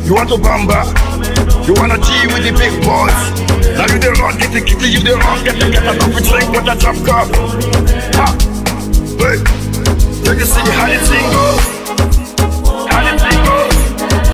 You want to bamba? You wanna G with the big boys? Now you the run, get the kitty, you the run, get a coffee drink with a drop cup. Ha! Hey, you can see how the thing goes.